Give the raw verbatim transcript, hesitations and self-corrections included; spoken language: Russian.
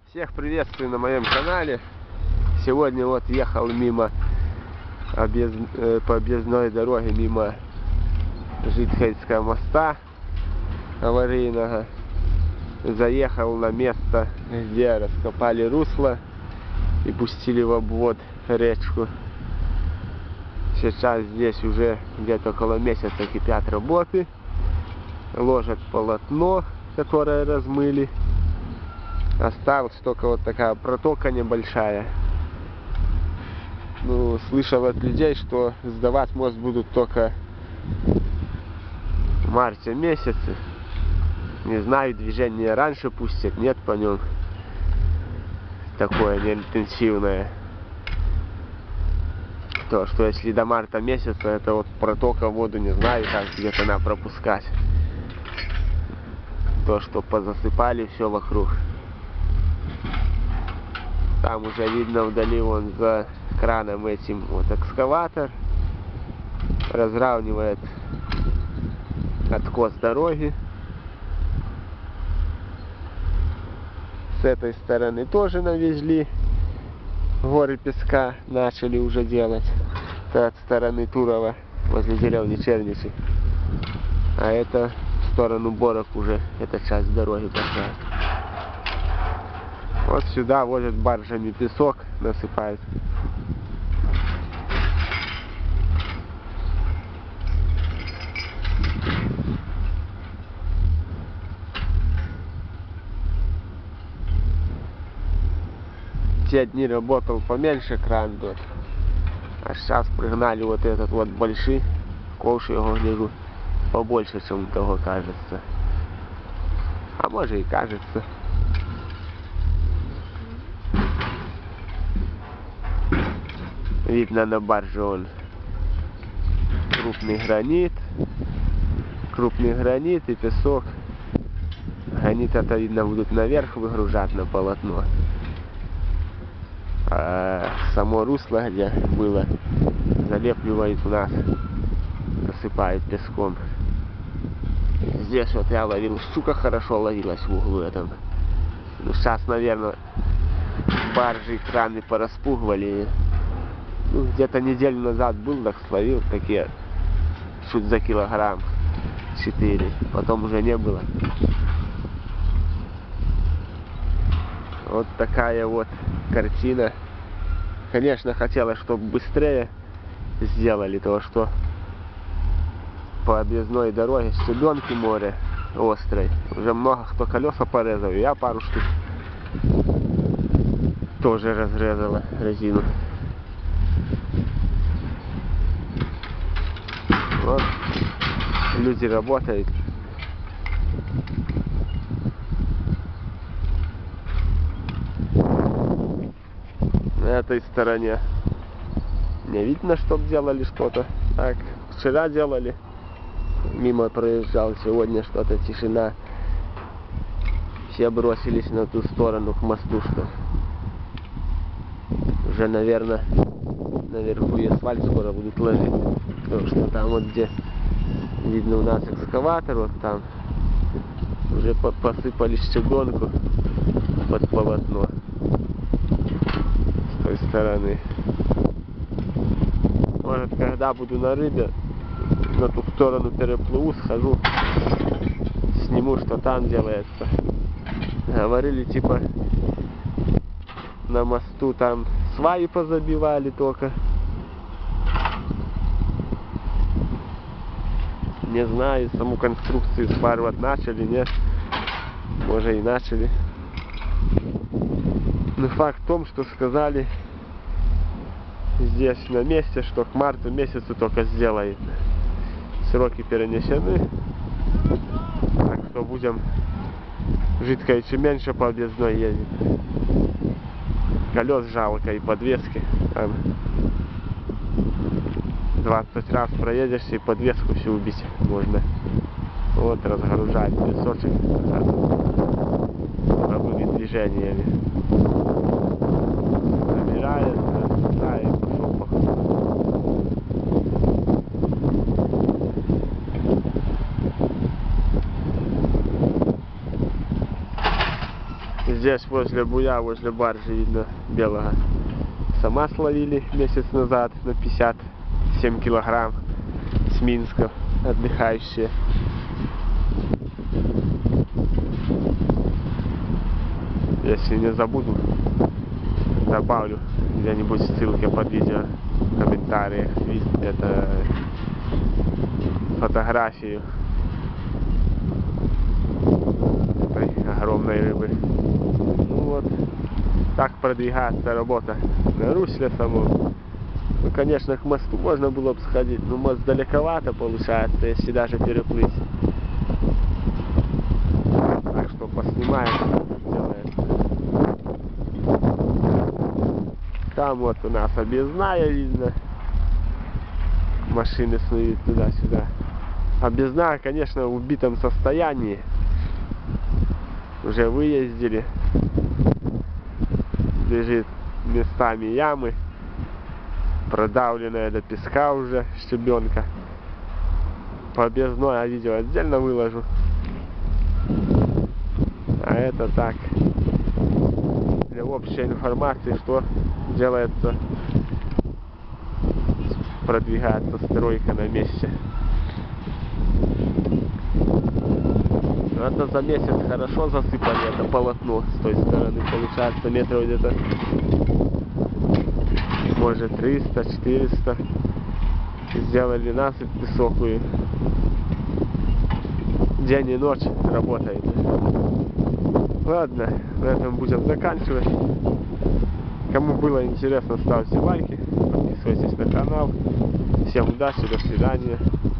Всех приветствую на моем канале. Сегодня вот ехал мимо объезд... по объездной дороге мимо Житхельского моста аварийного. Заехал на место, где раскопали русло и пустили в обвод речку. Сейчас здесь уже где-то около месяца кипят работы. Ложат полотно, которое размыли. Осталась только вот такая протока небольшая. Ну, слышал от людей, что сдавать мост будут только в марте месяце. Не знаю, движение раньше пустят, нет по нем. Такое неинтенсивное. То, что если до марта месяца, это вот протока воду, не знаю, как где-то надо пропускать. То, что позасыпали все вокруг. Там уже видно вдали вон за краном этим вот экскаватор разравнивает откос дороги. С этой стороны тоже навезли горы песка, начали уже делать. Это от стороны Турова возле деревни Черничи. А это в сторону Борок уже эта часть дороги пошла. Вот сюда возят баржами песок, насыпают. Те дни работал поменьше кран был. А сейчас пригнали вот этот вот большой. Ковш его гляжу побольше, чем того кажется. А может и кажется. Видно на барже он крупный гранит, крупный гранит и песок. Гранит это видно будут наверх выгружать на полотно. А само русло, где было, залепливает у нас, засыпает песком. Здесь вот я ловил, щука хорошо ловилась в углу этом. Ну сейчас, наверное, баржи и краны пораспугивали. Ну, где-то неделю назад был, так словил такие чуть за килограмм четыре, потом уже не было. Вот такая вот картина. Конечно, хотелось, чтобы быстрее сделали то, что по объездной дороге Стебенки море острой. Уже много кто колеса порезал, я пару штук тоже разрезала резину. Вот люди работают. На этой стороне не видно, чтоб делали что-то. Так, вчера делали, мимо проезжал, сегодня что-то тишина. Все бросились на ту сторону к мосту, что уже, наверное, наверху и асфальт скоро будут ложить. Потому что там вот где видно у нас экскаватор, вот там уже посыпали щебенку под полотно с той стороны. Может, когда буду на рыбе, на ту сторону переплыву, схожу, сниму, что там делается. Говорили, типа, на мосту там сваи позабивали только. Не знаю, саму конструкцию спарывать начали, нет. Может и начали. Но факт в том, что сказали здесь на месте, что к марту месяцу только сделает. Сроки перенесены. Так что будем жидко и меньше по объездной ездить. Колес жалко и подвески. Там двадцать раз проедешься и подвеску всю убить можно. Вот разгружать песочек слабыми движениями. Забирается, да, и пошел по ходу. Здесь возле буя, возле баржи видно белого. Сама словили месяц назад на пятьдесят семь килограмм с Минска, отдыхающие. Если не забуду, добавлю где-нибудь ссылки под видео в комментариях. Это фотографию этой огромной рыбы. Ну вот, так продвигается работа на русле самом. Ну, конечно, к мосту можно было бы сходить, но мост далековато получается, если даже переплыть. Так что поснимаем, как делается. Там вот у нас объездная видно. Машины снуют туда-сюда. Объездная, конечно, в убитом состоянии. Уже выездили. Лежит местами ямы. Продавленная до песка уже щебенка. По объездной я видео отдельно выложу. А это так, для общей информации, что делается, продвигается стройка на месте. Это за месяц хорошо засыпали это полотно с той стороны, получается метров где-то, может, триста-четыреста. Сделали насыпь высокую. День и ночь работает. Ладно, на этом будем заканчивать. Кому было интересно, ставьте лайки, подписывайтесь на канал. Всем удачи, до свидания.